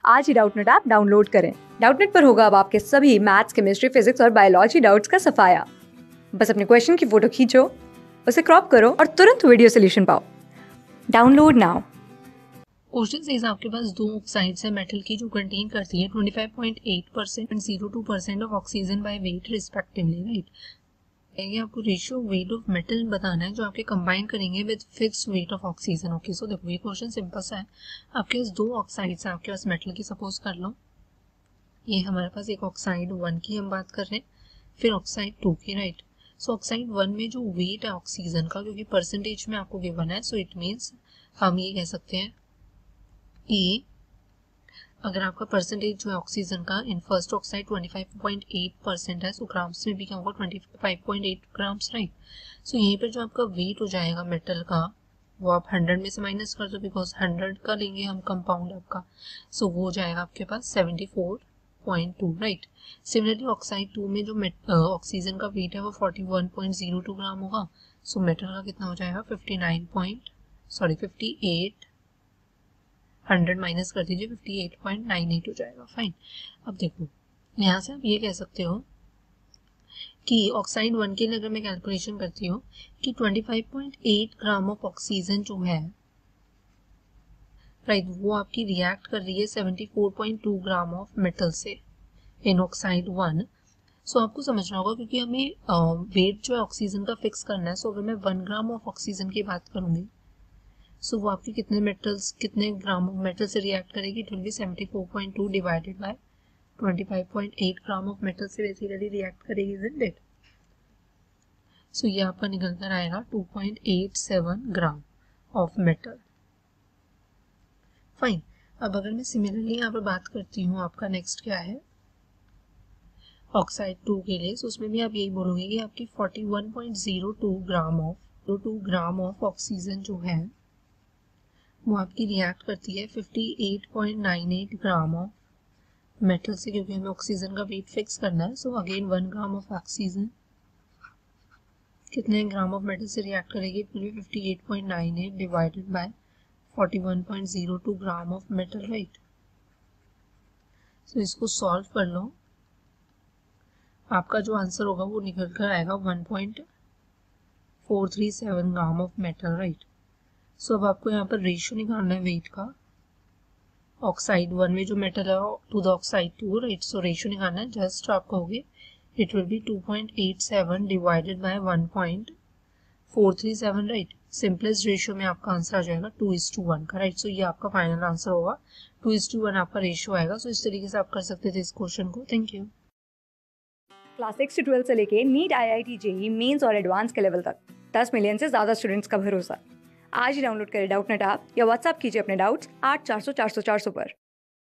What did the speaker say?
आज ही Doubtnut app download करें। डाउटनेट पर होगा अब आपके सभी मैथ्स, केमिस्ट्री, फिजिक्स और बायोलॉजी डाउट्स का सफाया। बस अपने क्वेश्चन की फोटो खींचो, उसे क्रॉप करो और तुरंत वीडियो सोल्यूशन पाओ। Download now. क्वेश्चन साइज आपके पास दो ऑक्साइड्स है मेटल की जो कंटेन करती है 25.8% and 0.02% of oxygen by weight respectively, right. ये आपको रेशियो वेट ऑफ मेटल बताना है जो आपके कंबाइन करेंगे with fixed weight of oxygen. Okay, so देखो ये क्वेश्चन सिंपल सा है। आपके पास दो ऑक्साइड्स हैं आपके पास मेटल की, सपोज कर लो ये हमारे पास एक ऑक्साइड 1 की हम बात कर रहे हैं, फिर ऑक्साइड 2 की, राइट। सो ऑक्साइड 1 में जो वेट है ऑक्सीजन का, क्योंकि परसेंटेज में आपको गिवन है, सो इट मीन्स हम ये कह सकते हैं कि अगर आपका परसेंटेज जो है ऑक्सीजन का इन फर्स्ट ऑक्साइड 25.8% है, सो ग्राम्स में भी क्या होगा 25.8 ग्राम्स, राइट। सो यहीं पर जो आपका वेट हो जाएगा मेटल का वो आप 100 में से माइनस कर दो, बिकॉज 100 का लेंगे हम कंपाउंड आपका, सो वो हो जाएगा आपके पास 74.2, राइट। सिमिलरली ऑक्साइड 2 में जो ऑक्सीजन का वेट है वो 41.02 ग्राम होगा, सो मेटल का कितना हो जाएगा 58 100 माइनस कर दीजिए 58.98 हो जाएगा, फाइन। अब देखो यहाँ से आप ये कह सकते हो कि ऑक्साइड 1 के लिए अगर मैं कैलकुलेशन करती हूँ कि 25.8 ग्राम ऑफ ऑक्सीजन जो है, राइट, वो आपकी रिएक्ट कर रही है 74.2 ग्राम ऑफ मेटल से इन ऑक्साइड 1। सो आपको समझना होगा क्योंकि हमें वेट जो है ऑक्सीजन का फिक्स करना है। सो अगर मैं 1 ग्राम ऑफ ऑक्सीजन की बात करूंगी, सो वो आपकी कितने ग्राम ऑफ मेटल से रिएक्ट करेगी, it will be 74.2 divided by 25.8 gram of metal से बेसिकली रिएक्ट करेगी, इजंट इट। सो ये आपका निकल कर आएगा 2.87 ग्राम ऑफ मेटल, फाइन। अब अगर मैं सिमिलरली यहाँ पर बात करती हूँ, आपका नेक्स्ट क्या है ऑक्साइड 2 के लिए, सो उसमें भी आप यही बोलोगे कि आपकी 41.02 ग्राम ऑफ ऑक्सीजन जो है वो आपकी रिएक्ट करती है 58.98 ग्राम ऑफ मेटल से, क्योंकि हमें ऑक्सीजन का वेट फिक्स करना है। So again 1 gram of oxygen कितने ग्राम ऑफ मेटल से रिएक्ट करेगी, it will be 58.98 divided by 41.02 gram of metal, right. So इसको सॉल्व कर लो, आपका जो आंसर होगा वो निकल कर आएगा 1.437 gram of metal, right. So अब आपको यहाँ पर रेशियो निकालना है वेट का ऑक्साइड 1 में जो मेटल है to the oxide 2, right. So ratio निकालना है, जस्ट आप कहोगे it will be 2.87 divided by 1.437, right. Simplest ratio में आपका आंसर आ जाएगा 2:1 का, राइट। सो ये आपका फाइनल आंसर होगा, 2:1 आपका रेशियो आएगा। सो इस तरीके से आप कर सकते थे इस क्वेश्चन को। Thank you. क्लास 6 से 12 से लेके नीट, IIT, JEE मेंस और एडवांस के लेवल तक 10 मिलियन से ज्यादा स्टूडेंट्स का भरोसा। आज ही डाउनलोड करें डाउटनेट ऐप या व्हाट्सएप कीजिए अपने डाउट्स 8400 400 400 पर।